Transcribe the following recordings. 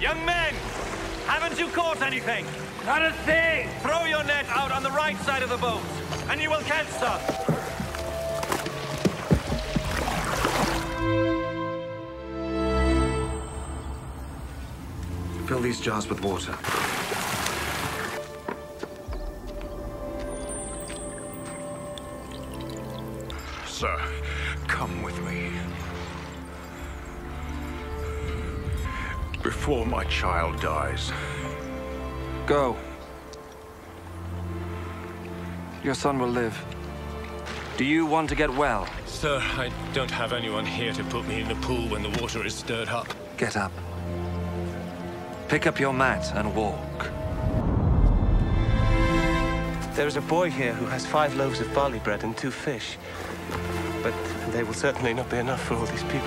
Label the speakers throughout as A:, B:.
A: Young men! Haven't you caught anything?
B: Not a thing!
A: Throw your net out on the right side of the boat, and you will catch some.
C: Fill these jars with water.
D: Sir, come with me. Before my child dies.
E: Go. Your son will live. Do you want to get well?
F: Sir, I don't have anyone here to put me in the pool when the water is stirred up.
E: Get up. Pick up your mat and walk.
G: There is a boy here who has 5 loaves of barley bread and 2 fish. But they will certainly not be enough for all these people.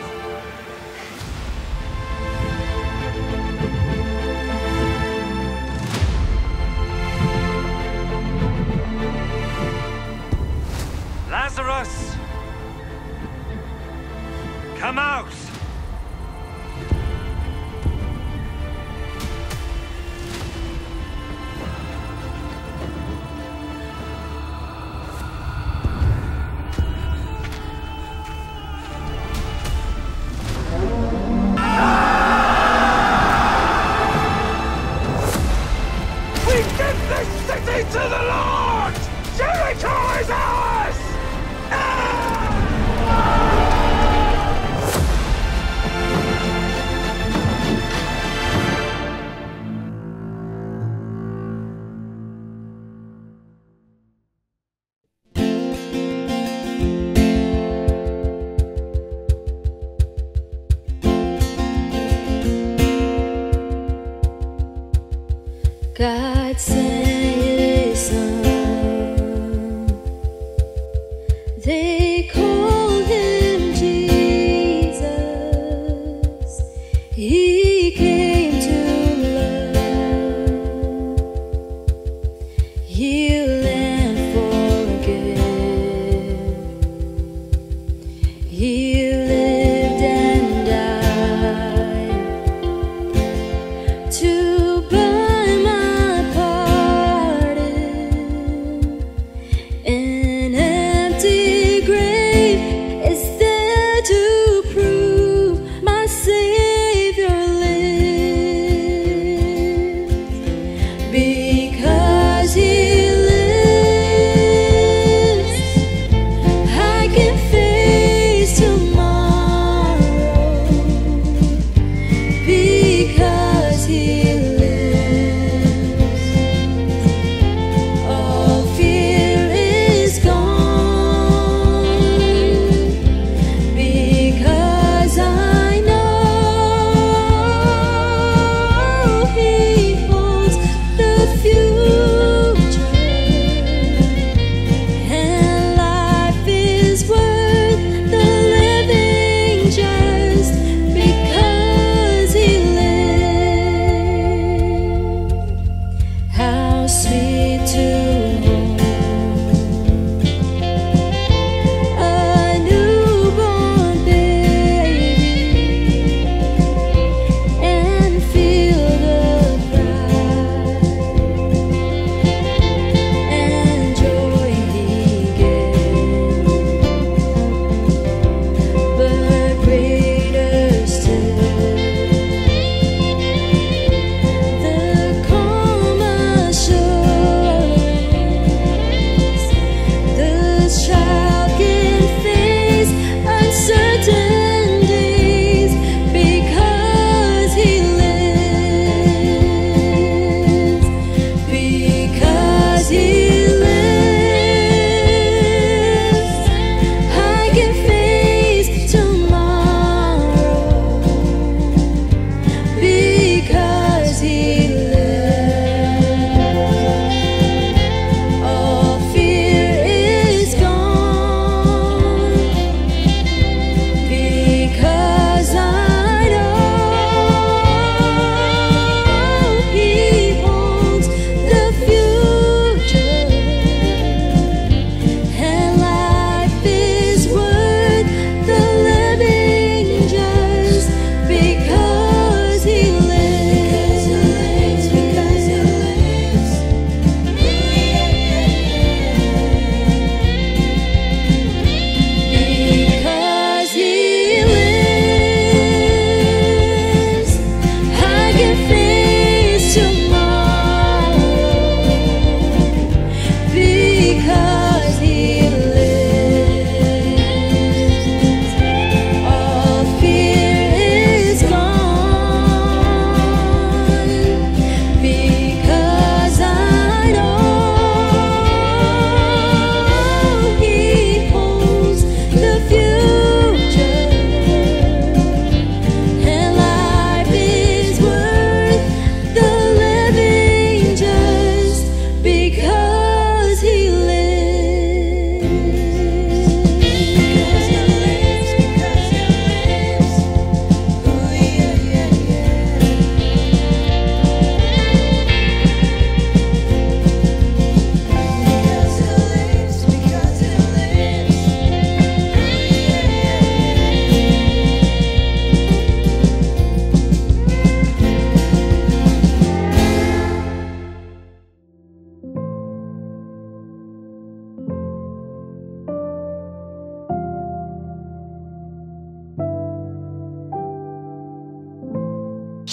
A: Lazarus! Come out!
B: We give this city to the Lord! Jericho is ours!
H: God sent his son. They called him Jesus. He came to love, heal and forgive. He lived and died to buy my pardon. An empty grave is there to prove my Savior lives.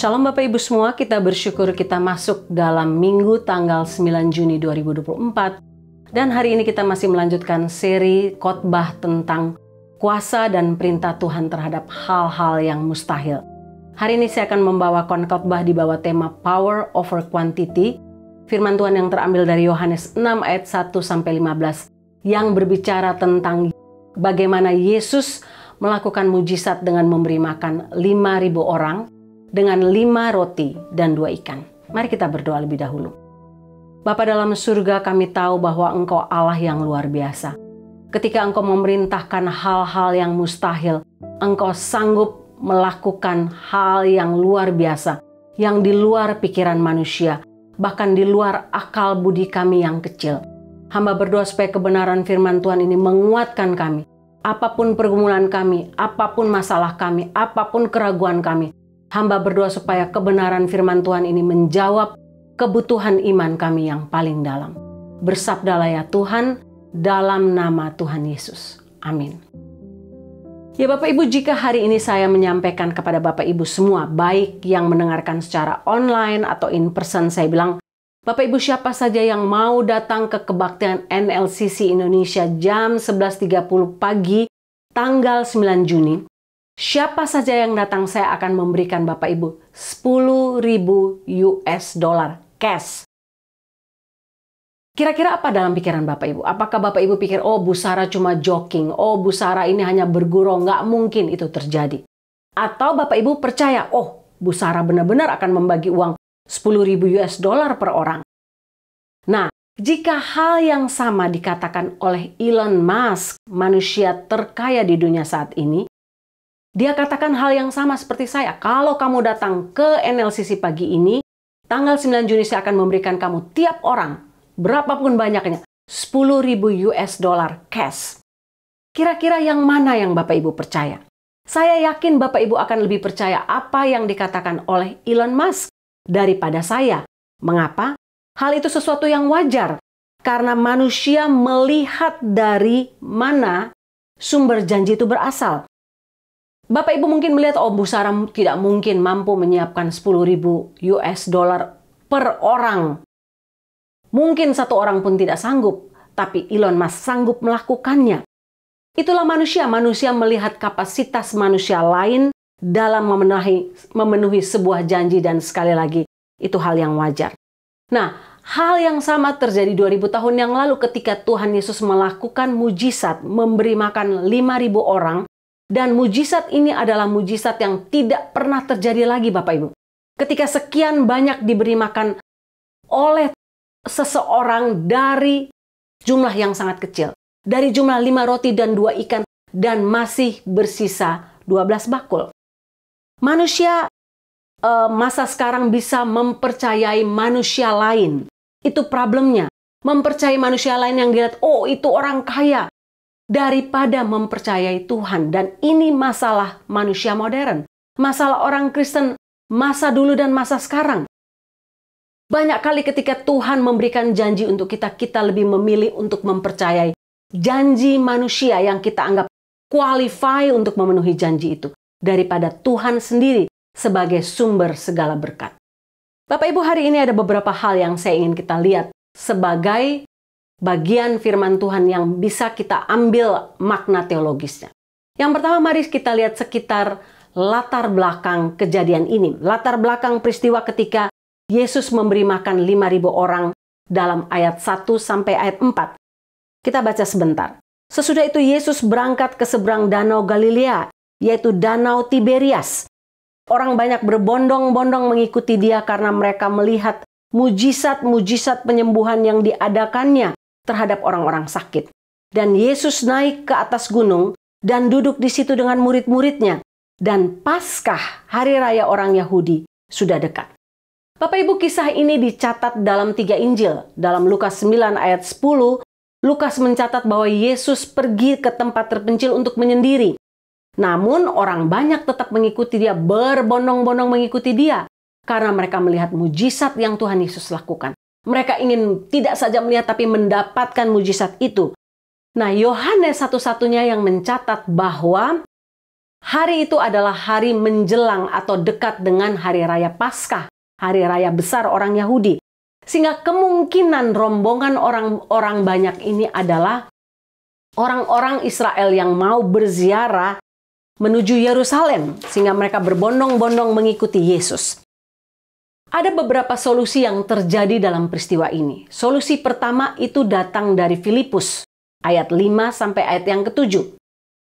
C: Shalom Bapak Ibu semua, kita bersyukur kita masuk dalam Minggu tanggal 9 Juni 2024. Dan hari ini kita masih melanjutkan seri khotbah tentang kuasa dan perintah Tuhan terhadap hal-hal yang mustahil. Hari ini saya akan membawakan khotbah di bawah tema Power over Quantity. Firman Tuhan yang terambil dari Yohanes 6 ayat 1-15 yang berbicara tentang bagaimana Yesus melakukan mujizat dengan memberi makan 5.000 orang dengan 5 roti dan 2 ikan. Mari kita berdoa lebih dahulu. Bapa dalam surga, kami tahu bahwa Engkau Allah yang luar biasa. Ketika Engkau memerintahkan hal-hal yang mustahil, Engkau sanggup melakukan hal yang luar biasa, yang di luar pikiran manusia, bahkan di luar akal budi kami yang kecil. Hamba berdoa supaya kebenaran firman Tuhan ini menguatkan kami. Apapun pergumulan kami, apapun masalah kami, apapun keraguan kami, hamba berdoa supaya kebenaran firman Tuhan ini menjawab kebutuhan iman kami yang paling dalam. Bersabdalah ya Tuhan, dalam nama Tuhan Yesus. Amin. Ya Bapak Ibu, jika hari ini saya menyampaikan kepada Bapak Ibu semua, baik yang mendengarkan secara online atau in person, saya bilang, Bapak Ibu siapa saja yang mau datang ke kebaktian NLCC Indonesia jam 11.30 pagi tanggal 9 Juni, siapa saja yang datang saya akan memberikan Bapak Ibu $10.000 cash. Kira-kira apa dalam pikiran Bapak Ibu? Apakah Bapak Ibu pikir, oh Bu Sarah cuma joking, oh Bu Sarah ini hanya bergurau, nggak mungkin itu terjadi. Atau Bapak Ibu percaya, oh Bu Sarah benar-benar akan membagi uang $10.000 per orang. Nah, jika hal yang sama dikatakan oleh Elon Musk, manusia terkaya di dunia saat ini, dia katakan hal yang sama seperti saya. Kalau kamu datang ke NLCC pagi ini, tanggal 9 Juni saya akan memberikan kamu tiap orang, berapapun banyaknya, $10.000 cash. Kira-kira yang mana yang Bapak Ibu percaya? Saya yakin Bapak Ibu akan lebih percaya apa yang dikatakan oleh Elon Musk daripada saya. Mengapa? Hal itu sesuatu yang wajar. Karena manusia melihat dari mana sumber janji itu berasal. Bapak Ibu mungkin melihat, oh Bu Sarah tidak mungkin mampu menyiapkan $10.000 per orang. Mungkin satu orang pun tidak sanggup, tapi Elon Musk sanggup melakukannya. Itulah manusia. Manusia melihat kapasitas manusia lain dalam memenuhi sebuah janji, dan sekali lagi, itu hal yang wajar. Nah, hal yang sama terjadi 2000 tahun yang lalu ketika Tuhan Yesus melakukan mujizat, memberi makan 5.000 orang. Dan mujizat ini adalah mujizat yang tidak pernah terjadi lagi Bapak Ibu. Ketika sekian banyak diberi makan oleh seseorang dari jumlah yang sangat kecil. Dari jumlah 5 roti dan 2 ikan dan masih bersisa 12 bakul. Manusia masa sekarang bisa mempercayai manusia lain. Itu problemnya. Mempercayai manusia lain yang dilihat, oh itu orang kaya. Daripada mempercayai Tuhan. Dan ini masalah manusia modern. Masalah orang Kristen masa dulu dan masa sekarang. Banyak kali ketika Tuhan memberikan janji untuk kita, kita lebih memilih untuk mempercayai janji manusia yang kita anggap qualify untuk memenuhi janji itu. Daripada Tuhan sendiri sebagai sumber segala berkat. Bapak Ibu, hari ini ada beberapa hal yang saya ingin kita lihat sebagai bagian firman Tuhan yang bisa kita ambil makna teologisnya. Yang pertama, mari kita lihat sekitar latar belakang kejadian ini. Latar belakang peristiwa ketika Yesus memberi makan 5.000 orang dalam ayat 1 sampai ayat 4. Kita baca sebentar. Sesudah itu Yesus berangkat ke seberang danau Galilea, yaitu danau Tiberias. Orang banyak berbondong-bondong mengikuti dia karena mereka melihat mujizat-mujizat penyembuhan yang diadakannya terhadap orang-orang sakit. Dan Yesus naik ke atas gunung dan duduk di situ dengan murid-muridnya. Dan Paskah, hari raya orang Yahudi, sudah dekat. Bapak Ibu, kisah ini dicatat dalam 3 Injil. Dalam Lukas 9 ayat 10, Lukas mencatat bahwa Yesus pergi ke tempat terpencil untuk menyendiri. Namun orang banyak tetap mengikuti dia, berbondong-bondong mengikuti dia. Karena mereka melihat mujizat yang Tuhan Yesus lakukan. Mereka ingin tidak saja melihat tapi mendapatkan mujizat itu. Nah, Yohanes satu-satunya yang mencatat bahwa Hari itu adalah hari menjelang atau dekat dengan hari raya Paskah, hari raya besar orang Yahudi. Sehingga kemungkinan rombongan orang banyak ini adalah orang-orang Israel yang mau berziarah menuju Yerusalem, sehingga mereka berbondong-bondong mengikuti Yesus. Ada beberapa solusi yang terjadi dalam peristiwa ini. Solusi pertama itu datang dari Filipus, ayat 5 sampai ayat yang ke-7.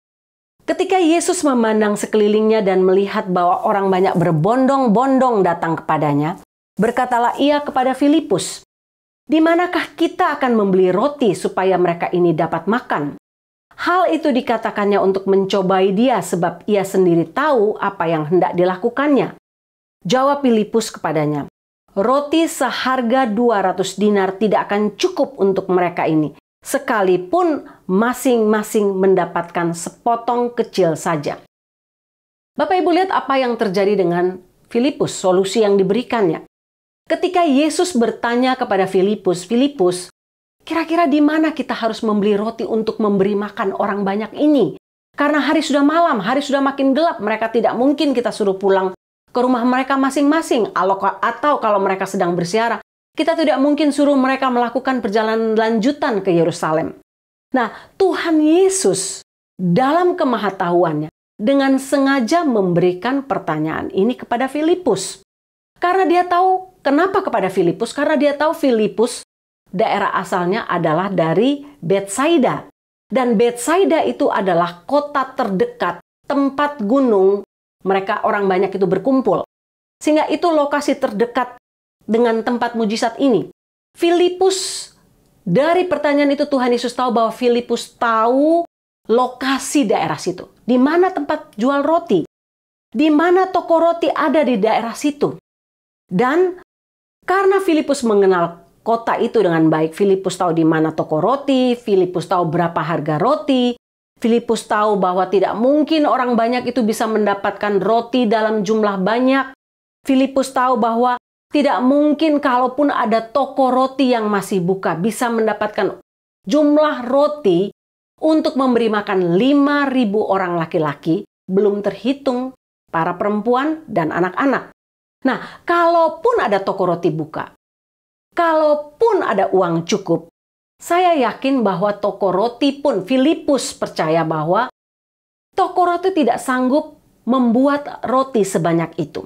C: Ketika Yesus memandang sekelilingnya dan melihat bahwa orang banyak berbondong-bondong datang kepadanya, berkatalah ia kepada Filipus, "Di manakah kita akan membeli roti supaya mereka ini dapat makan?" Hal itu dikatakannya untuk mencobai dia sebab ia sendiri tahu apa yang hendak dilakukannya. Jawab Filipus kepadanya, "Roti seharga 200 dinar tidak akan cukup untuk mereka ini, sekalipun masing-masing mendapatkan sepotong kecil saja." Bapak Ibu lihat apa yang terjadi dengan Filipus, solusi yang diberikannya. Ketika Yesus bertanya kepada Filipus, "Filipus, kira-kira di mana kita harus membeli roti untuk memberi makan orang banyak ini? Karena hari sudah malam, hari sudah makin gelap, mereka tidak mungkin kita suruh pulang ke rumah mereka masing-masing. Atau kalau mereka sedang berziarah, kita tidak mungkin suruh mereka melakukan perjalanan lanjutan ke Yerusalem." Nah, Tuhan Yesus dalam kemahatauannya dengan sengaja memberikan pertanyaan ini kepada Filipus. Karena dia tahu, kenapa kepada Filipus? Karena dia tahu Filipus daerah asalnya adalah dari Betsaida. Dan Betsaida itu adalah kota terdekat, tempat gunung mereka orang banyak itu berkumpul. Sehingga itu lokasi terdekat dengan tempat mujizat ini. Filipus, dari pertanyaan itu Tuhan Yesus tahu bahwa Filipus tahu lokasi daerah situ. Di mana tempat jual roti? Di mana toko roti ada di daerah situ? Dan karena Filipus mengenal kota itu dengan baik, Filipus tahu di mana toko roti, Filipus tahu berapa harga roti, Filipus tahu bahwa tidak mungkin orang banyak itu bisa mendapatkan roti dalam jumlah banyak. Filipus tahu bahwa tidak mungkin kalaupun ada toko roti yang masih buka bisa mendapatkan jumlah roti untuk memberi makan 5.000 orang laki-laki, belum terhitung para perempuan dan anak-anak. Nah, kalaupun ada toko roti buka, kalaupun ada uang cukup, saya yakin bahwa toko roti pun Filipus percaya bahwa toko roti tidak sanggup membuat roti sebanyak itu.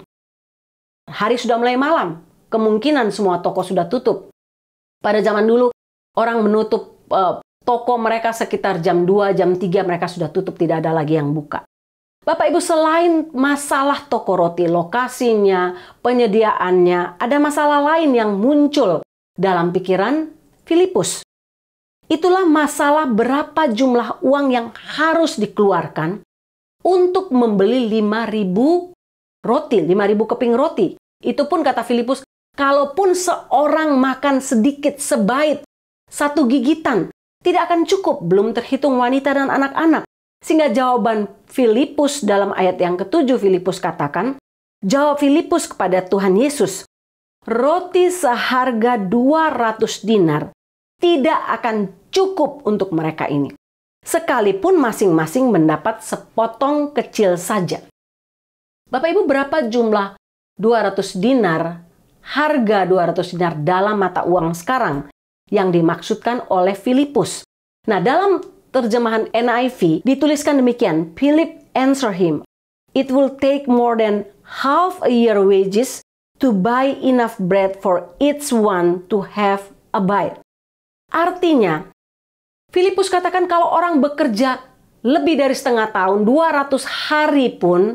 C: Hari sudah mulai malam, kemungkinan semua toko sudah tutup. Pada zaman dulu, orang menutup toko mereka sekitar jam 2, jam 3 mereka sudah tutup, tidak ada lagi yang buka. Bapak Ibu, selain masalah toko roti, lokasinya, penyediaannya, ada masalah lain yang muncul dalam pikiran Filipus. Itulah masalah berapa jumlah uang yang harus dikeluarkan untuk membeli 5.000 roti, 5.000 keping roti. Itu pun kata Filipus, kalaupun seorang makan sedikit sebait, 1 gigitan, tidak akan cukup, belum terhitung wanita dan anak-anak. Sehingga jawaban Filipus dalam ayat yang ke-7, Filipus katakan, jawab Filipus kepada Tuhan Yesus, "Roti seharga 200 dinar tidak akan cukup untuk mereka ini, sekalipun masing-masing mendapat sepotong kecil saja." Bapak Ibu, berapa jumlah 200 dinar, harga 200 dinar dalam mata uang sekarang yang dimaksudkan oleh Filipus? Nah, dalam terjemahan NIV dituliskan demikian, Philip answered him, "It will take more than half a year wages to buy enough bread for each one to have a bite." Artinya, Filipus katakan kalau orang bekerja lebih dari setengah tahun, 200 hari pun,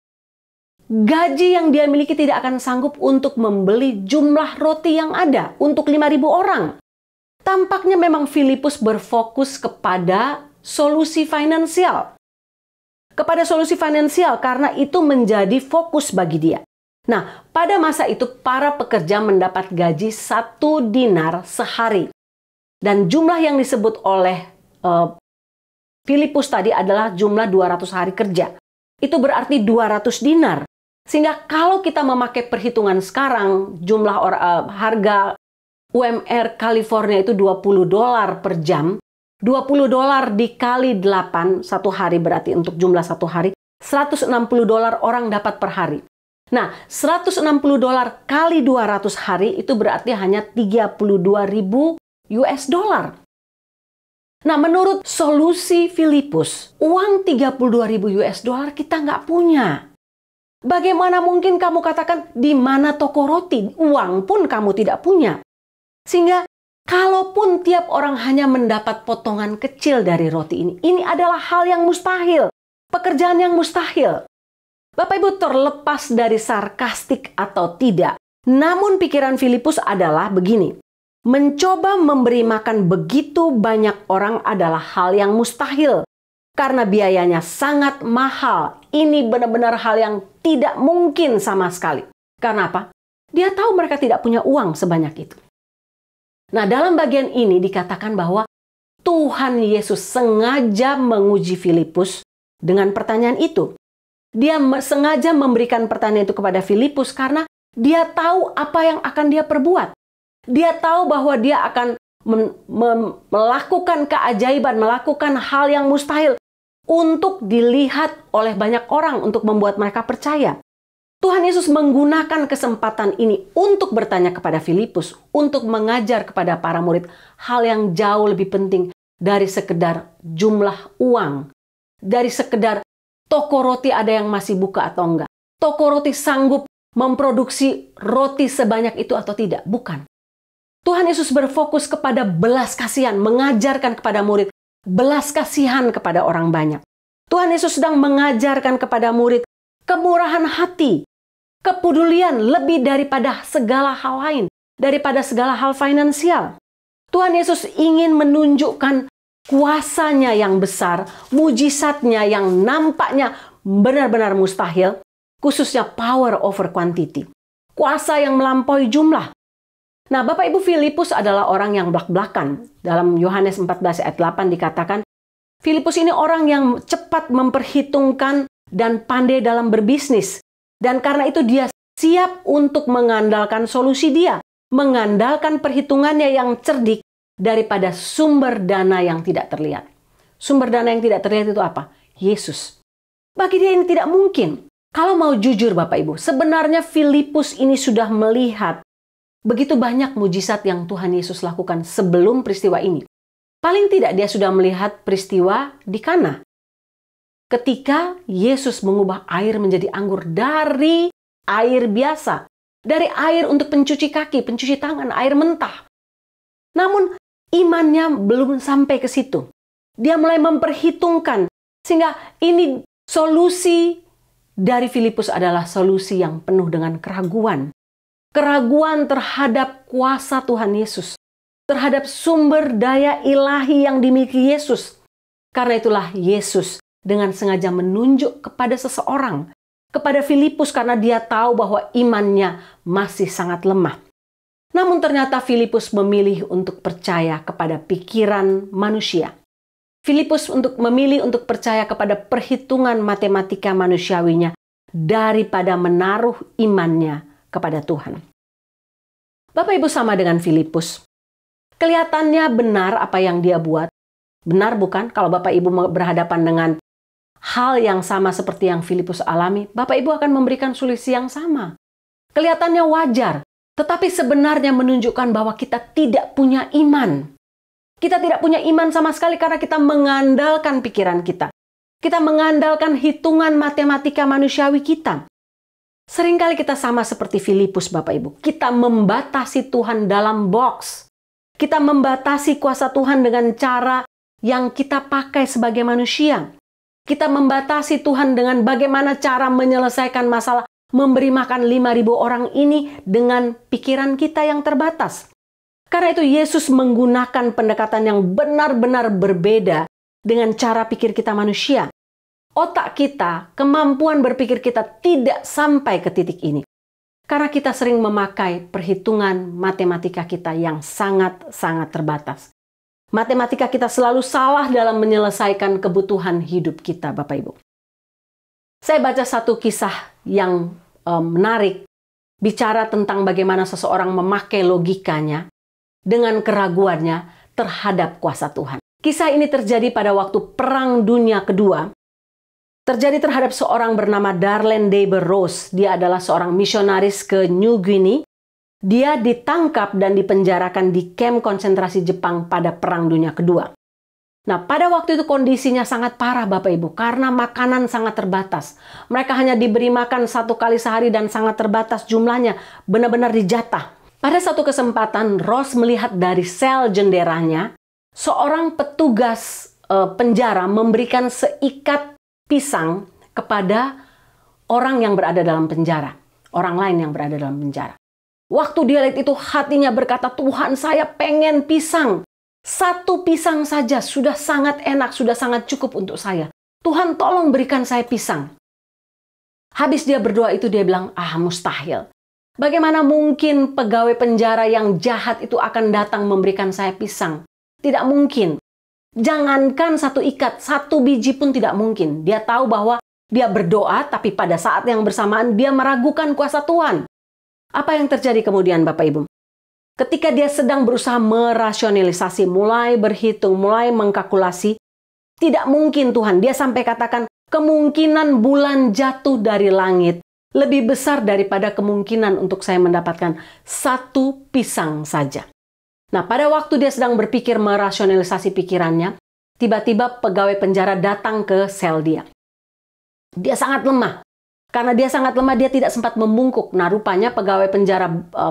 C: gaji yang dia miliki tidak akan sanggup untuk membeli jumlah roti yang ada untuk 5.000 orang. Tampaknya memang Filipus berfokus kepada solusi finansial. Kepada solusi finansial karena itu menjadi fokus bagi dia. Nah, pada masa itu para pekerja mendapat gaji 1 dinar sehari. Dan jumlah yang disebut oleh Filipus tadi adalah jumlah 200 hari kerja. Itu berarti 200 dinar. Sehingga kalau kita memakai perhitungan sekarang, jumlah harga UMR California itu $20 per jam. $20 dikali 8, 1 hari berarti untuk jumlah 1 hari, $160 orang dapat per hari. Nah, $160 kali 200 hari itu berarti hanya 32.000 US dollar. Nah, menurut solusi Filipus, uang 32.000 US dollar kita nggak punya. Bagaimana mungkin kamu katakan di mana toko roti? Uang pun kamu tidak punya. Sehingga kalaupun tiap orang hanya mendapat potongan kecil dari roti ini adalah hal yang mustahil. Pekerjaan yang mustahil. Bapak Ibu, terlepas dari sarkastik atau tidak, namun pikiran Filipus adalah begini. Mencoba memberi makan begitu banyak orang adalah hal yang mustahil. Karena biayanya sangat mahal. Ini benar-benar hal yang tidak mungkin sama sekali. Karena apa? Dia tahu mereka tidak punya uang sebanyak itu. Nah, dalam bagian ini dikatakan bahwa Tuhan Yesus sengaja menguji Filipus dengan pertanyaan itu. Dia sengaja memberikan pertanyaan itu kepada Filipus karena dia tahu apa yang akan dia perbuat. Dia tahu bahwa dia akan melakukan keajaiban, melakukan hal yang mustahil untuk dilihat oleh banyak orang untuk membuat mereka percaya. Tuhan Yesus menggunakan kesempatan ini untuk bertanya kepada Filipus, untuk mengajar kepada para murid hal yang jauh lebih penting dari sekedar jumlah uang, dari sekedar toko roti ada yang masih buka atau enggak. Toko roti sanggup memproduksi roti sebanyak itu atau tidak? Bukan. Tuhan Yesus berfokus kepada belas kasihan, mengajarkan kepada murid belas kasihan kepada orang banyak. Tuhan Yesus sedang mengajarkan kepada murid kemurahan hati, kepedulian lebih daripada segala hal lain, daripada segala hal finansial. Tuhan Yesus ingin menunjukkan kuasanya yang besar, mujizatnya yang nampaknya benar-benar mustahil, khususnya power over quantity. Kuasa yang melampaui jumlah. Nah, Bapak Ibu, Filipus adalah orang yang blak-blakan. Dalam Yohanes 14 ayat 8 dikatakan, Filipus ini orang yang cepat memperhitungkan dan pandai dalam berbisnis. Dan karena itu dia siap untuk mengandalkan solusi dia, mengandalkan perhitungannya yang cerdik, daripada sumber dana yang tidak terlihat. Sumber dana yang tidak terlihat itu apa? Yesus. Bagi dia ini tidak mungkin. Kalau mau jujur Bapak Ibu, sebenarnya Filipus ini sudah melihat begitu banyak mujizat yang Tuhan Yesus lakukan sebelum peristiwa ini. Paling tidak dia sudah melihat peristiwa di Kana. Ketika Yesus mengubah air menjadi anggur dari air biasa. Dari air untuk pencuci kaki, pencuci tangan, air mentah. Namun imannya belum sampai ke situ. Dia mulai memperhitungkan. Sehingga ini solusi dari Filipus adalah solusi yang penuh dengan keraguan. Keraguan terhadap kuasa Tuhan Yesus. Terhadap sumber daya ilahi yang dimiliki Yesus. Karena itulah Yesus dengan sengaja menunjuk kepada seseorang. Kepada Filipus karena dia tahu bahwa imannya masih sangat lemah. Namun ternyata Filipus memilih untuk percaya kepada pikiran manusia. Filipus memilih untuk percaya kepada perhitungan matematika manusiawinya daripada menaruh imannya kepada Tuhan. Bapak Ibu, sama dengan Filipus. Kelihatannya benar apa yang dia buat. Benar bukan? Kalau Bapak Ibu berhadapan dengan hal yang sama seperti yang Filipus alami, Bapak Ibu akan memberikan solusi yang sama. Kelihatannya wajar. Tetapi sebenarnya menunjukkan bahwa kita tidak punya iman. Kita tidak punya iman sama sekali karena kita mengandalkan pikiran kita. Kita mengandalkan hitungan matematika manusiawi kita. Seringkali kita sama seperti Filipus, Bapak Ibu. Kita membatasi Tuhan dalam box. Kita membatasi kuasa Tuhan dengan cara yang kita pakai sebagai manusia. Kita membatasi Tuhan dengan bagaimana cara menyelesaikan masalah memberi makan 5.000 orang ini dengan pikiran kita yang terbatas. Karena itu Yesus menggunakan pendekatan yang benar-benar berbeda dengan cara pikir kita manusia. Otak kita, kemampuan berpikir kita tidak sampai ke titik ini. Karena kita sering memakai perhitungan matematika kita yang sangat-sangat terbatas. Matematika kita selalu salah dalam menyelesaikan kebutuhan hidup kita, Bapak Ibu. Saya baca satu kisah yang menarik, bicara tentang bagaimana seseorang memakai logikanya dengan keraguannya terhadap kuasa Tuhan. Kisah ini terjadi pada waktu Perang Dunia Kedua, terjadi terhadap seorang bernama Darlene Deber Rose. Dia adalah seorang misionaris ke New Guinea. Dia ditangkap dan dipenjarakan di kamp konsentrasi Jepang pada Perang Dunia Kedua. Nah, pada waktu itu kondisinya sangat parah Bapak Ibu, karena makanan sangat terbatas. Mereka hanya diberi makan 1 kali sehari dan sangat terbatas jumlahnya, benar-benar dijatah. Pada satu kesempatan, Ross melihat dari sel jendelanya, seorang petugas penjara memberikan seikat pisang kepada orang yang berada dalam penjara. Orang lain yang berada dalam penjara. Waktu dia lihat itu, hatinya berkata, Tuhan, saya pengen pisang. 1 pisang saja sudah sangat enak, sudah sangat cukup untuk saya. Tuhan, tolong berikan saya pisang. Habis dia berdoa itu, dia bilang, mustahil. Bagaimana mungkin pegawai penjara yang jahat itu akan datang memberikan saya pisang? Tidak mungkin. Jangankan 1 ikat, 1 biji pun tidak mungkin. Dia tahu bahwa dia berdoa, tapi pada saat yang bersamaan dia meragukan kuasa Tuhan. Apa yang terjadi kemudian Bapak Ibu? Ketika dia sedang berusaha merasionalisasi, mulai berhitung, mulai mengkalkulasi, tidak mungkin Tuhan. Dia sampai katakan, kemungkinan bulan jatuh dari langit lebih besar daripada kemungkinan untuk saya mendapatkan 1 pisang saja. Nah, pada waktu dia sedang berpikir merasionalisasi pikirannya, tiba-tiba pegawai penjara datang ke sel dia. Dia sangat lemah. Karena dia sangat lemah, dia tidak sempat membungkuk. Nah, rupanya pegawai penjara,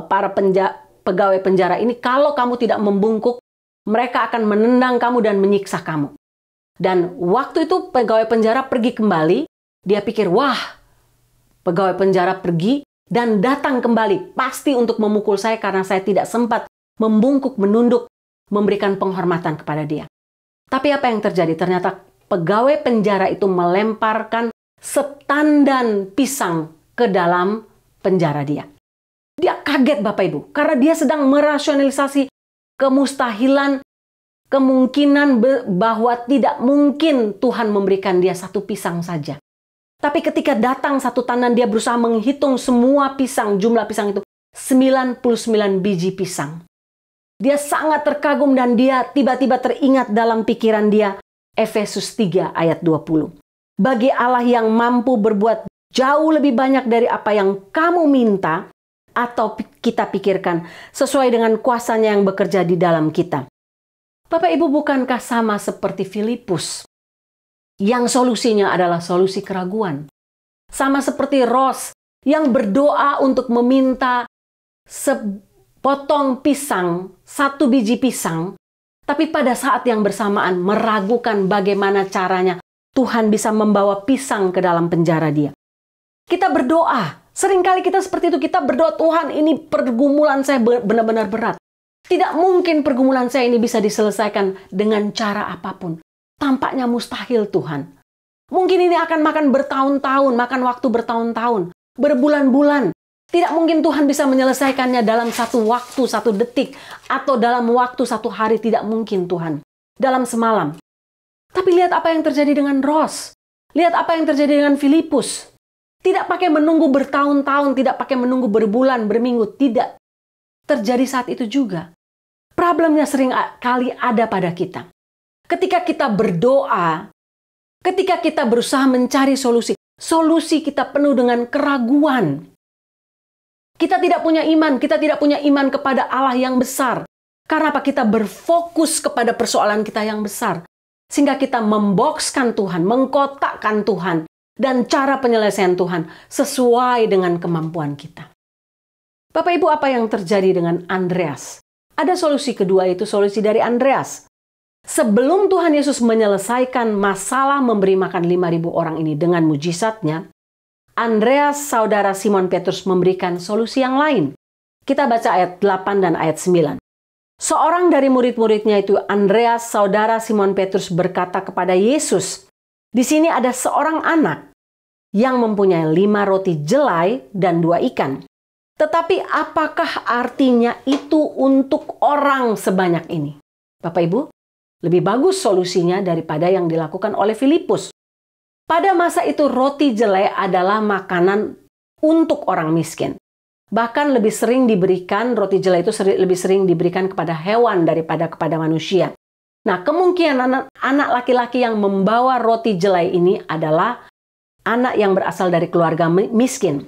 C: pegawai penjara ini, kalau kamu tidak membungkuk, mereka akan menendang kamu dan menyiksa kamu. Dan waktu itu pegawai penjara pergi kembali, dia pikir, wah, pegawai penjara pergi dan datang kembali, pasti untuk memukul saya karena saya tidak sempat membungkuk, menunduk, memberikan penghormatan kepada dia. Tapi apa yang terjadi? Ternyata pegawai penjara itu melemparkan setandan pisang ke dalam penjara dia. Dia kaget Bapak Ibu, karena dia sedang merasionalisasi kemustahilan, kemungkinan bahwa tidak mungkin Tuhan memberikan dia 1 pisang saja. Tapi ketika datang 1 tandan, dia berusaha menghitung semua pisang, jumlah pisang itu 99 biji pisang. Dia sangat terkagum dan dia tiba-tiba teringat dalam pikiran dia Efesus 3 ayat 20. Bagi Allah yang mampu berbuat jauh lebih banyak dari apa yang kamu minta atau kita pikirkan, sesuai dengan kuasanya yang bekerja di dalam kita. Bapak Ibu, bukankah sama seperti Filipus, yang solusinya adalah solusi keraguan? Sama seperti Ross, yang berdoa untuk meminta sepotong pisang, 1 biji pisang, tapi pada saat yang bersamaan meragukan bagaimana caranya Tuhan bisa membawa pisang ke dalam penjara dia. Kita berdoa. Seringkali kita seperti itu, kita berdoa, Tuhan, ini pergumulan saya benar-benar berat. Tidak mungkin pergumulan saya ini bisa diselesaikan dengan cara apapun. Tampaknya mustahil Tuhan. Mungkin ini akan makan bertahun-tahun, makan waktu bertahun-tahun, berbulan-bulan. Tidak mungkin Tuhan bisa menyelesaikannya dalam 1 waktu, 1 detik, atau dalam waktu 1 hari. Tidak mungkin Tuhan. Dalam semalam. Tapi lihat apa yang terjadi dengan Ross. Lihat apa yang terjadi dengan Filipus. Tidak pakai menunggu bertahun-tahun, tidak pakai menunggu berbulan, berminggu, tidak. Terjadi saat itu juga. Problemnya sering kali ada pada kita. Ketika kita berdoa, ketika kita berusaha mencari solusi, solusi kita penuh dengan keraguan. Kita tidak punya iman, kita tidak punya iman kepada Allah yang besar. Karena apa? Kita berfokus kepada persoalan kita yang besar. Sehingga kita membokskan Tuhan, mengkotakkan Tuhan, dan cara penyelesaian Tuhan sesuai dengan kemampuan kita. Bapak Ibu, apa yang terjadi dengan Andreas? Ada solusi kedua, itu solusi dari Andreas. Sebelum Tuhan Yesus menyelesaikan masalah memberi makan 5.000 orang ini dengan mujizatnya, Andreas, saudara Simon Petrus, memberikan solusi yang lain. Kita baca ayat 8 dan ayat 9. Seorang dari murid-muridnya itu, Andreas, saudara Simon Petrus, berkata kepada Yesus, di sini ada seorang anak yang mempunyai 5 roti jelai dan 2 ikan. Tetapi apakah artinya itu untuk orang sebanyak ini? Bapak Ibu, lebih bagus solusinya daripada yang dilakukan oleh Filipus. Pada masa itu roti jelai adalah makanan untuk orang miskin. Bahkan lebih sering diberikan, roti jelai itu lebih sering diberikan kepada hewan daripada kepada manusia. Nah, kemungkinan anak laki-laki yang membawa roti jelai ini adalah anak yang berasal dari keluarga miskin.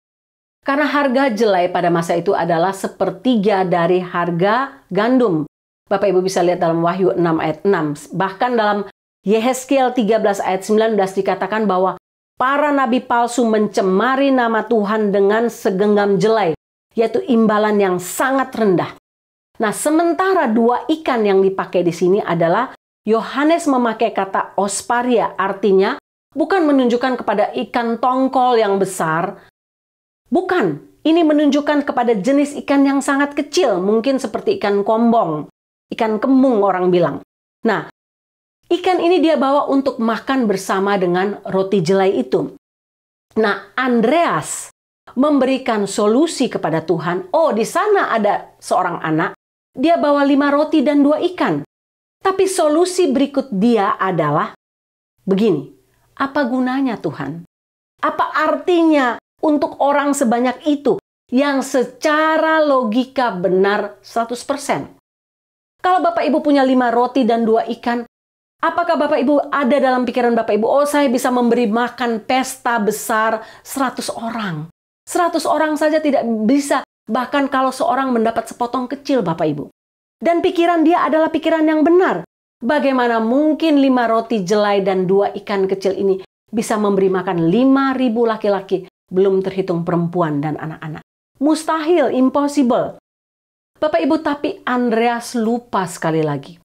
C: Karena harga jelai pada masa itu adalah sepertiga dari harga gandum. Bapak Ibu bisa lihat dalam Wahyu 6 ayat 6. Bahkan dalam Yehezkiel 13 ayat 19 dikatakan bahwa para nabi palsu mencemari nama Tuhan dengan segenggam jelai, yaitu imbalan yang sangat rendah. Nah, sementara dua ikan yang dipakai di sini adalah Yohanes memakai kata osparia, artinya bukan menunjukkan kepada ikan tongkol yang besar. Bukan, ini menunjukkan kepada jenis ikan yang sangat kecil, mungkin seperti ikan kombong, ikan kembung orang bilang. Nah, ikan ini dia bawa untuk makan bersama dengan roti jelai itu. Nah, Andreas memberikan solusi kepada Tuhan. Oh, di sana ada seorang anak, dia bawa 5 roti dan 2 ikan. Tapi solusi berikut dia adalah begini, apa gunanya Tuhan? Apa artinya untuk orang sebanyak itu yang secara logika benar 100%? Kalau Bapak Ibu punya 5 roti dan 2 ikan, apakah Bapak Ibu ada dalam pikiran Bapak Ibu, oh saya bisa memberi makan pesta besar 100 orang. 100 orang saja tidak bisa, bahkan kalau seorang mendapat sepotong kecil Bapak Ibu. Dan pikiran dia adalah pikiran yang benar. Bagaimana mungkin 5 roti jelai dan 2 ikan kecil ini bisa memberi makan 5.000 laki-laki, belum terhitung perempuan dan anak-anak. Mustahil, impossible. Bapak Ibu, tapi Andreas lupa sekali lagi.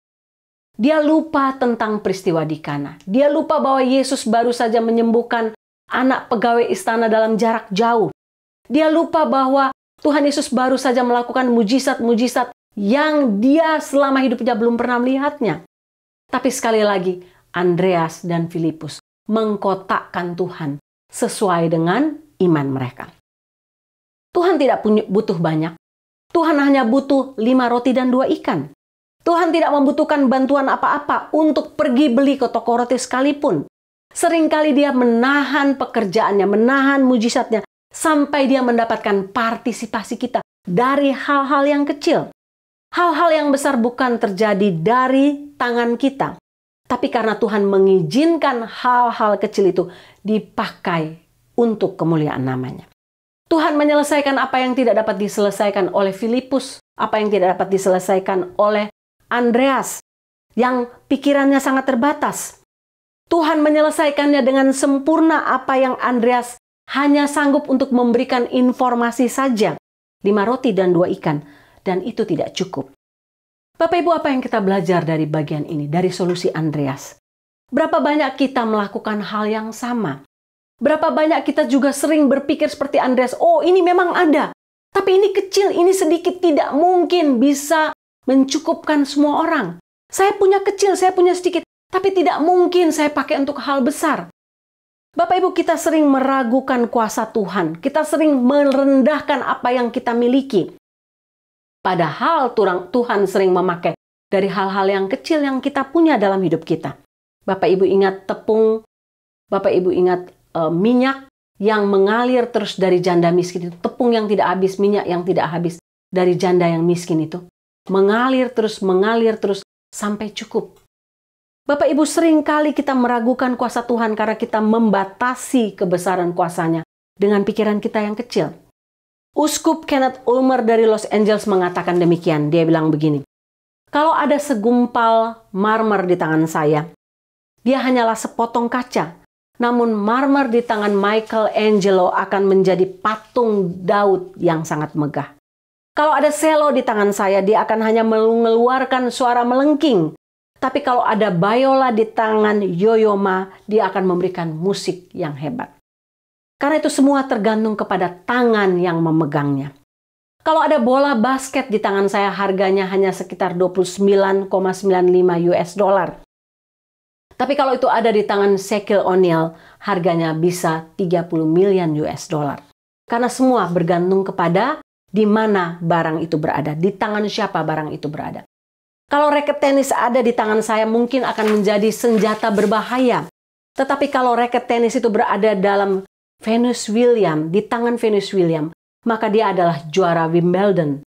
C: Dia lupa tentang peristiwa di Kana. Dia lupa bahwa Yesus baru saja menyembuhkan anak pegawai istana dalam jarak jauh. Dia lupa bahwa Tuhan Yesus baru saja melakukan mujizat-mujizat yang dia selama hidupnya belum pernah melihatnya. Tapi sekali lagi, Andreas dan Filipus mengkotakkan Tuhan sesuai dengan iman mereka. Tuhan tidak butuh banyak. Tuhan hanya butuh 5 roti dan 2 ikan. Tuhan tidak membutuhkan bantuan apa-apa untuk pergi beli ke toko roti sekalipun. Seringkali dia menahan pekerjaannya, menahan mujizatnya, sampai dia mendapatkan partisipasi kita dari hal-hal yang kecil. Hal-hal yang besar bukan terjadi dari tangan kita. Tapi karena Tuhan mengizinkan hal-hal kecil itu dipakai untuk kemuliaan namanya. Tuhan menyelesaikan apa yang tidak dapat diselesaikan oleh Filipus, apa yang tidak dapat diselesaikan oleh Andreas, yang pikirannya sangat terbatas. Tuhan menyelesaikannya dengan sempurna apa yang Andreas hanya sanggup untuk memberikan informasi saja. 5 roti dan 2 ikan, dan itu tidak cukup. Bapak Ibu, apa yang kita belajar dari bagian ini, dari solusi Andreas? Berapa banyak kita melakukan hal yang sama? Berapa banyak kita juga sering berpikir seperti Andreas, oh ini memang ada, tapi ini kecil, ini sedikit, tidak mungkin bisa mencukupkan semua orang. Saya punya kecil, saya punya sedikit, tapi tidak mungkin saya pakai untuk hal besar. Bapak Ibu, kita sering meragukan kuasa Tuhan, kita sering merendahkan apa yang kita miliki. Padahal Tuhan sering memakai dari hal-hal yang kecil yang kita punya dalam hidup kita. Bapak Ibu ingat tepung, Bapak Ibu ingat minyak yang mengalir terus dari janda miskin itu. Tepung yang tidak habis, minyak yang tidak habis dari janda yang miskin itu. Mengalir terus sampai cukup. Bapak Ibu, sering kali kita meragukan kuasa Tuhan karena kita membatasi kebesaran kuasanya dengan pikiran kita yang kecil. Uskup Kenneth Ulmer dari Los Angeles mengatakan demikian. Dia bilang begini, kalau ada segumpal marmer di tangan saya, dia hanyalah sepotong kaca. Namun marmer di tangan Michelangelo akan menjadi patung Daud yang sangat megah. Kalau ada selo di tangan saya, dia akan hanya mengeluarkan suara melengking. Tapi kalau ada biola di tangan Yoyoma, dia akan memberikan musik yang hebat. Karena itu semua tergantung kepada tangan yang memegangnya. Kalau ada bola basket di tangan saya, harganya hanya sekitar 29,95 US dollar. Tapi kalau itu ada di tangan Shaquille O'Neal, harganya bisa 30 miliar US dollar. Karena semua bergantung kepada di mana barang itu berada, di tangan siapa barang itu berada. Kalau raket tenis ada di tangan saya, mungkin akan menjadi senjata berbahaya. Tetapi kalau raket tenis itu berada dalam Venus Williams, di tangan Venus Williams, maka dia adalah juara Wimbledon.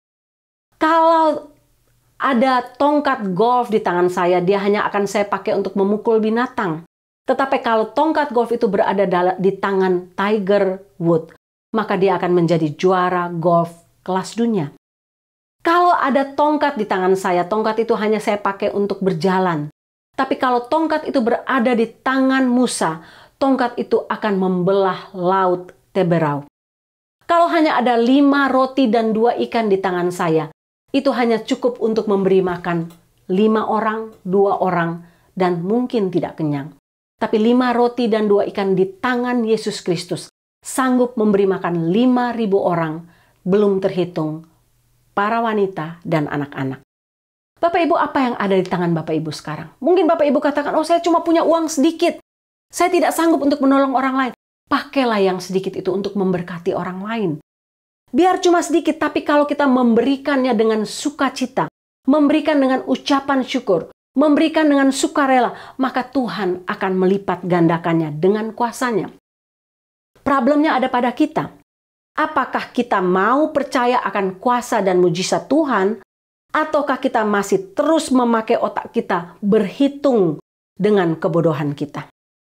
C: Kalau ada tongkat golf di tangan saya, dia hanya akan saya pakai untuk memukul binatang. Tetapi kalau tongkat golf itu berada di tangan Tiger Woods, maka dia akan menjadi juara golf kelas dunia. Kalau ada tongkat di tangan saya, tongkat itu hanya saya pakai untuk berjalan. Tapi kalau tongkat itu berada di tangan Musa, tongkat itu akan membelah laut Teberau. Kalau hanya ada 5 roti dan 2 ikan di tangan saya, itu hanya cukup untuk memberi makan 5 orang, 2 orang, dan mungkin tidak kenyang. Tapi 5 roti dan 2 ikan di tangan Yesus Kristus sanggup memberi makan 5.000 orang, belum terhitung para wanita dan anak-anak. Bapak Ibu, apa yang ada di tangan Bapak Ibu sekarang? Mungkin Bapak Ibu katakan, oh saya cuma punya uang sedikit. Saya tidak sanggup untuk menolong orang lain. Pakailah yang sedikit itu untuk memberkati orang lain. Biar cuma sedikit, tapi kalau kita memberikannya dengan sukacita, memberikan dengan ucapan syukur, memberikan dengan sukarela, maka Tuhan akan melipat gandakannya dengan kuasanya. Problemnya ada pada kita. Apakah kita mau percaya akan kuasa dan mujizat Tuhan, ataukah kita masih terus memakai otak kita berhitung dengan kebodohan kita?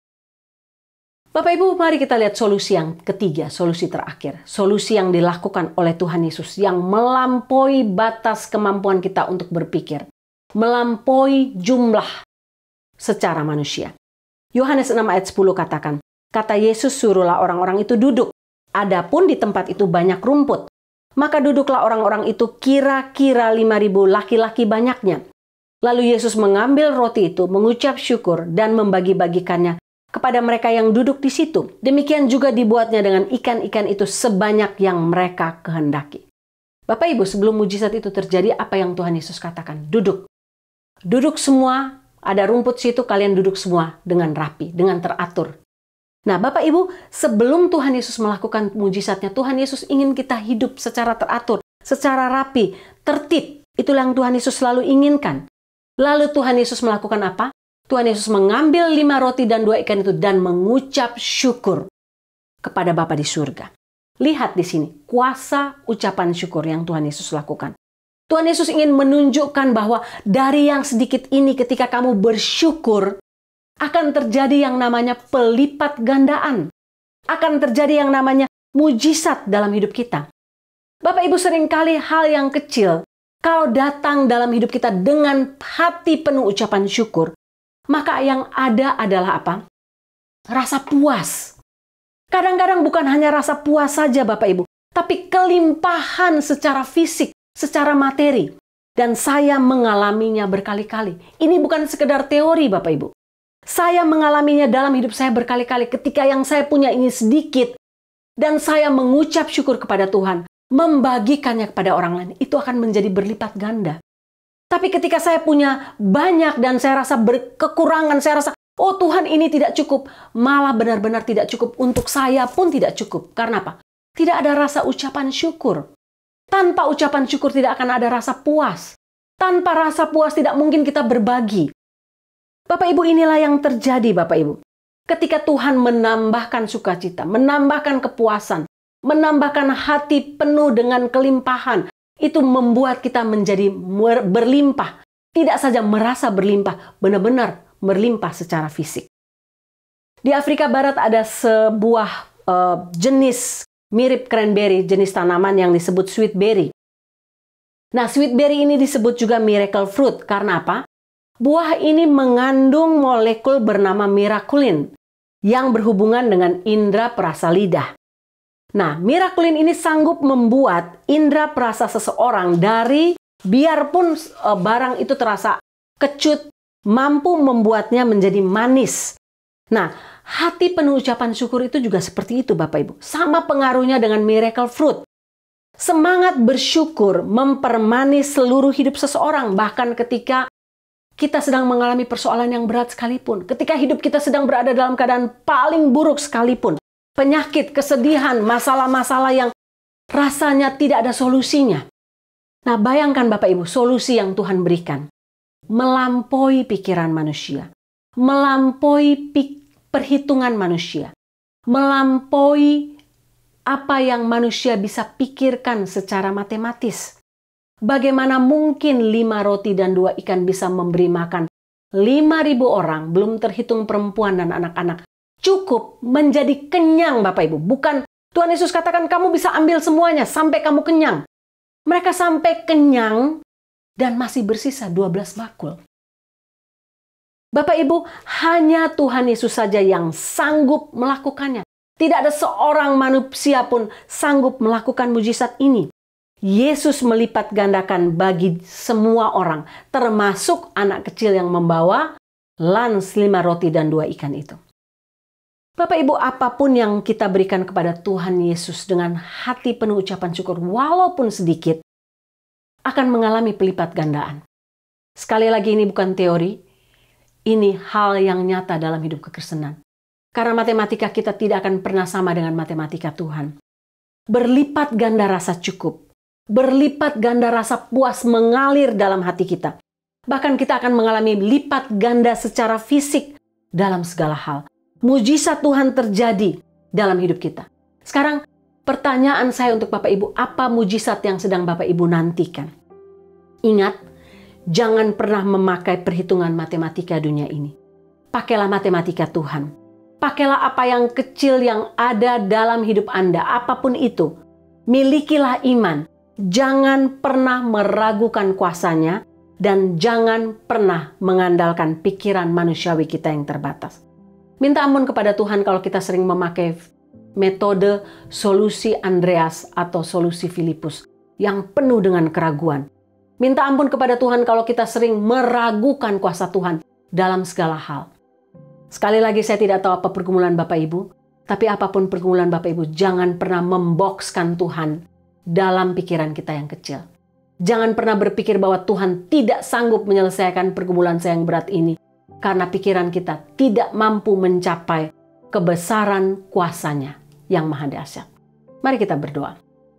C: Bapak Ibu, mari kita lihat solusi yang ketiga, solusi terakhir. Solusi yang dilakukan oleh Tuhan Yesus yang melampaui batas kemampuan kita untuk berpikir. Melampaui jumlah secara manusia. Yohanes 6 ayat 10 katakan, kata Yesus, suruhlah orang-orang itu duduk. Adapun di tempat itu banyak rumput. Maka duduklah orang-orang itu kira-kira 5.000 laki-laki banyaknya. Lalu Yesus mengambil roti itu, mengucap syukur dan membagi-bagikannya kepada mereka yang duduk di situ. Demikian juga dibuatnya dengan ikan-ikan itu sebanyak yang mereka kehendaki. Bapak Ibu, sebelum mujizat itu terjadi, apa yang Tuhan Yesus katakan? Duduk. Duduk semua, ada rumput situ, kalian duduk semua dengan rapi, dengan teratur. Nah Bapak Ibu, sebelum Tuhan Yesus melakukan mujizatnya, Tuhan Yesus ingin kita hidup secara teratur, secara rapi, tertib. Itulah yang Tuhan Yesus selalu inginkan. Lalu Tuhan Yesus melakukan apa? Tuhan Yesus mengambil 5 roti dan 2 ikan itu dan mengucap syukur kepada Bapa di surga. Lihat di sini, kuasa ucapan syukur yang Tuhan Yesus lakukan. Tuhan Yesus ingin menunjukkan bahwa dari yang sedikit ini ketika kamu bersyukur, akan terjadi yang namanya pelipat gandaan. Akan terjadi yang namanya mujizat dalam hidup kita. Bapak Ibu, seringkali hal yang kecil, kalau datang dalam hidup kita dengan hati penuh ucapan syukur, maka yang ada adalah apa? Rasa puas. Kadang-kadang bukan hanya rasa puas saja Bapak Ibu, tapi kelimpahan secara fisik, secara materi. Dan saya mengalaminya berkali-kali. Ini bukan sekedar teori Bapak Ibu. Saya mengalaminya dalam hidup saya berkali-kali ketika yang saya punya ini sedikit. Dan saya mengucap syukur kepada Tuhan, membagikannya kepada orang lain. Itu akan menjadi berlipat ganda. Tapi ketika saya punya banyak dan saya rasa berkekurangan, saya rasa, oh Tuhan ini tidak cukup. Malah benar-benar tidak cukup. Untuk saya pun tidak cukup. Karena apa? Tidak ada rasa ucapan syukur. Tanpa ucapan syukur tidak akan ada rasa puas. Tanpa rasa puas tidak mungkin kita berbagi. Bapak Ibu, inilah yang terjadi Bapak Ibu. Ketika Tuhan menambahkan sukacita, menambahkan kepuasan, menambahkan hati penuh dengan kelimpahan, itu membuat kita menjadi berlimpah. Tidak saja merasa berlimpah, benar-benar berlimpah secara fisik. Di Afrika Barat ada sebuah jenis mirip cranberry, jenis tanaman yang disebut sweet berry. Nah, sweet berry ini disebut juga miracle fruit. Karena apa? Buah ini mengandung molekul bernama miraculin yang berhubungan dengan indera perasa lidah. Nah, miraculin ini sanggup membuat indera perasa seseorang dari biarpun barang itu terasa kecut, mampu membuatnya menjadi manis. Nah, hati penuh ucapan syukur itu juga seperti itu Bapak Ibu. Sama pengaruhnya dengan miracle fruit. Semangat bersyukur mempermanis seluruh hidup seseorang, bahkan ketika kita sedang mengalami persoalan yang berat sekalipun. Ketika hidup kita sedang berada dalam keadaan paling buruk sekalipun. Penyakit, kesedihan, masalah-masalah yang rasanya tidak ada solusinya. Nah, bayangkan Bapak Ibu, solusi yang Tuhan berikan. Melampaui pikiran manusia. Melampaui perhitungan manusia. Melampaui apa yang manusia bisa pikirkan secara matematis. Bagaimana mungkin 5 roti dan 2 ikan bisa memberi makan 5.000 orang, belum terhitung perempuan dan anak-anak, cukup menjadi kenyang Bapak Ibu. Bukan Tuhan Yesus katakan kamu bisa ambil semuanya sampai kamu kenyang. Mereka sampai kenyang dan masih bersisa 12 bakul. Bapak Ibu, hanya Tuhan Yesus saja yang sanggup melakukannya. Tidak ada seorang manusia pun sanggup melakukan mujizat ini. Yesus melipat gandakan bagi semua orang, termasuk anak kecil yang membawa lans 5 roti dan 2 ikan itu. Bapak Ibu, apapun yang kita berikan kepada Tuhan Yesus dengan hati penuh ucapan syukur, walaupun sedikit, akan mengalami pelipat gandaan. Sekali lagi, ini bukan teori, ini hal yang nyata dalam hidup kekristenan. Karena matematika kita tidak akan pernah sama dengan matematika Tuhan. Berlipat ganda rasa cukup. Berlipat ganda rasa puas mengalir dalam hati kita. Bahkan kita akan mengalami lipat ganda secara fisik dalam segala hal. Mujizat Tuhan terjadi dalam hidup kita. Sekarang pertanyaan saya untuk Bapak Ibu, apa mujizat yang sedang Bapak Ibu nantikan? Ingat, jangan pernah memakai perhitungan matematika dunia ini. Pakailah matematika Tuhan. Pakailah apa yang kecil yang ada dalam hidup Anda, apapun itu. Milikilah iman. Jangan pernah meragukan kuasanya dan jangan pernah mengandalkan pikiran manusiawi kita yang terbatas. Minta ampun kepada Tuhan kalau kita sering memakai metode solusi Andreas atau solusi Filipus yang penuh dengan keraguan. Minta ampun kepada Tuhan kalau kita sering meragukan kuasa Tuhan dalam segala hal. Sekali lagi, saya tidak tahu apa pergumulan Bapak Ibu, tapi apapun pergumulan Bapak Ibu, jangan pernah membokskan Tuhan dalam pikiran kita yang kecil. Jangan pernah berpikir bahwa Tuhan tidak sanggup menyelesaikan pergumulan saya yang berat ini, karena pikiran kita tidak mampu mencapai kebesaran kuasanya yang maha dahsyat. Mari kita berdoa.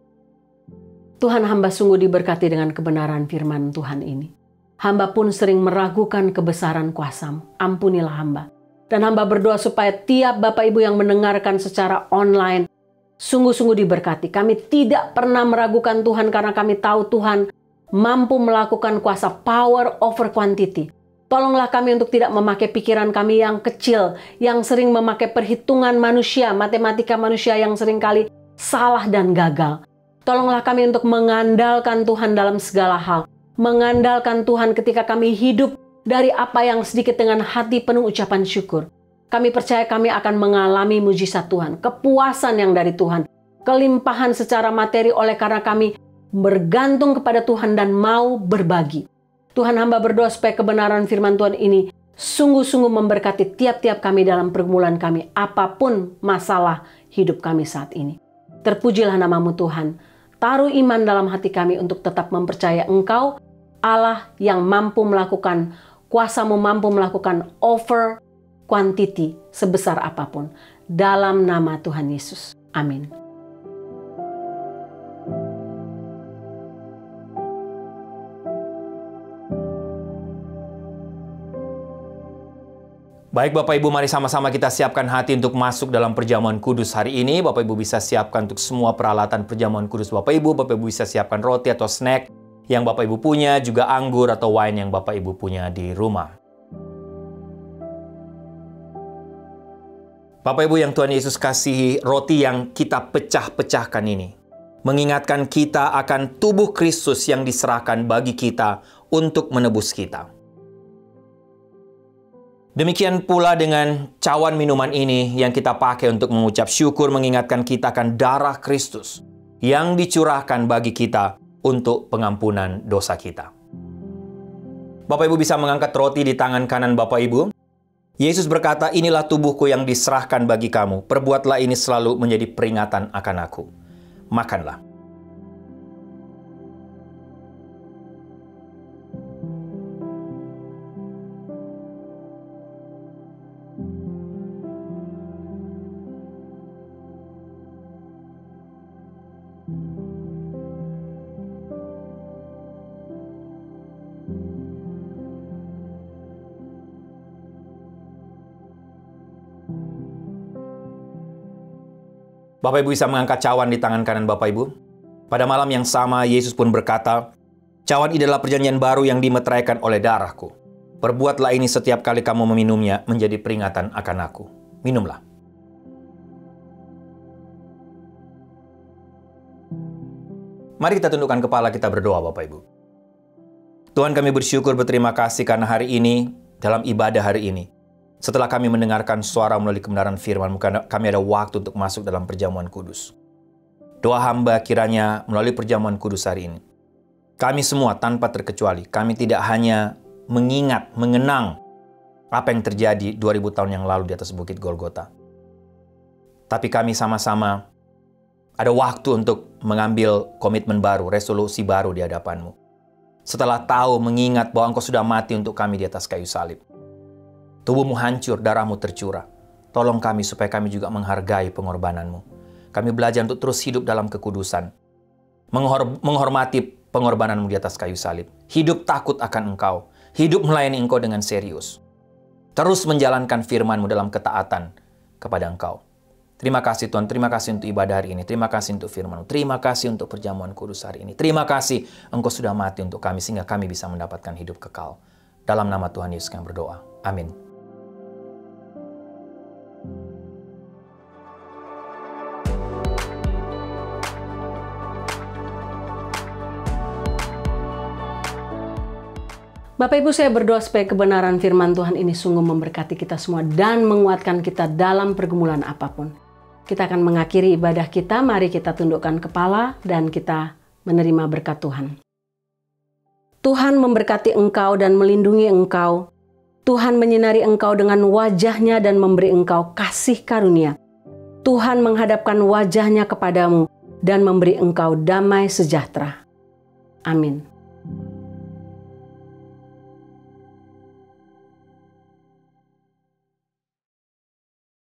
C: Tuhan, hamba sungguh diberkati dengan kebenaran firman Tuhan ini. Hamba pun sering meragukan kebesaran kuasa-Mu. Ampunilah hamba. Dan hamba berdoa supaya tiap Bapak Ibu yang mendengarkan secara online sungguh-sungguh diberkati. Kami tidak pernah meragukan Tuhan karena kami tahu Tuhan mampu melakukan kuasa power over quantity. Tolonglah kami untuk tidak memakai pikiran kami yang kecil, yang sering memakai perhitungan manusia, matematika manusia yang seringkali salah dan gagal. Tolonglah kami untuk mengandalkan Tuhan dalam segala hal. Mengandalkan Tuhan ketika kami hidup dari apa yang sedikit dengan hati penuh ucapan syukur. Kami percaya kami akan mengalami mujizat Tuhan, kepuasan yang dari Tuhan, kelimpahan secara materi oleh karena kami bergantung kepada Tuhan dan mau berbagi. Tuhan, hamba berdoa supaya kebenaran firman Tuhan ini sungguh-sungguh memberkati tiap-tiap kami dalam pergumulan kami, apapun masalah hidup kami saat ini. Terpujilah nama-Mu Tuhan. Taruh iman dalam hati kami untuk tetap mempercaya Engkau, Allah yang mampu melakukan, kuasa-Mu mampu melakukan over quantity sebesar apapun. Dalam nama Tuhan Yesus. Amin.
I: Baik Bapak Ibu, mari sama-sama kita siapkan hati untuk masuk dalam perjamuan kudus hari ini. Bapak Ibu bisa siapkan untuk semua peralatan perjamuan kudus Bapak Ibu. Bapak Ibu bisa siapkan roti atau snack yang Bapak Ibu punya, juga anggur atau wine yang Bapak Ibu punya di rumah. Bapak Ibu yang Tuhan Yesus kasihi, roti yang kita pecah-pecahkan ini mengingatkan kita akan tubuh Kristus yang diserahkan bagi kita untuk menebus kita. Demikian pula dengan cawan minuman ini yang kita pakai untuk mengucap syukur, mengingatkan kita akan darah Kristus yang dicurahkan bagi kita untuk pengampunan dosa kita. Bapak Ibu bisa mengangkat roti di tangan kanan Bapak Ibu. Yesus berkata, inilah tubuhku yang diserahkan bagi kamu. Perbuatlah ini selalu menjadi peringatan akan aku. Makanlah. Bapak Ibu bisa mengangkat cawan di tangan kanan Bapak Ibu. Pada malam yang sama, Yesus pun berkata, cawan ini adalah perjanjian baru yang dimeteraikan oleh darahku. Perbuatlah ini setiap kali kamu meminumnya menjadi peringatan akan aku. Minumlah. Mari kita tundukkan kepala, kita berdoa Bapak Ibu. Tuhan, kami bersyukur, berterima kasih karena hari ini, dalam ibadah hari ini, setelah kami mendengarkan suara melalui kebenaran firman-Mu, kami ada waktu untuk masuk dalam perjamuan kudus. Doa hamba kiranya melalui perjamuan kudus hari ini, kami semua tanpa terkecuali, kami tidak hanya mengingat, mengenang apa yang terjadi 2000 tahun yang lalu di atas Bukit Golgota. Tapi kami sama-sama ada waktu untuk mengambil komitmen baru, resolusi baru di hadapan-Mu. Setelah tahu, mengingat bahwa Engkau sudah mati untuk kami di atas kayu salib. Tubuh-Mu hancur, darah-Mu tercurah. Tolong kami supaya kami juga menghargai pengorbanan-Mu. Kami belajar untuk terus hidup dalam kekudusan. Menghormati pengorbanan-Mu di atas kayu salib. Hidup takut akan Engkau. Hidup melayani Engkau dengan serius. Terus menjalankan firman-Mu dalam ketaatan kepada Engkau. Terima kasih Tuhan, terima kasih untuk ibadah hari ini. Terima kasih untuk firman-Mu. Terima kasih untuk perjamuan kudus hari ini. Terima kasih Engkau sudah mati untuk kami sehingga kami bisa mendapatkan hidup kekal. Dalam nama Tuhan Yesus kami berdoa. Amin.
C: Bapak Ibu, saya berdoa supaya kebenaran firman Tuhan ini sungguh memberkati kita semua dan menguatkan kita dalam pergumulan apapun. Kita akan mengakhiri ibadah kita, mari kita tundukkan kepala dan kita menerima berkat Tuhan. Tuhan memberkati engkau dan melindungi engkau. Tuhan menyinari engkau dengan wajah-Nya dan memberi engkau kasih karunia. Tuhan menghadapkan wajah-Nya kepadamu dan memberi engkau damai sejahtera. Amin.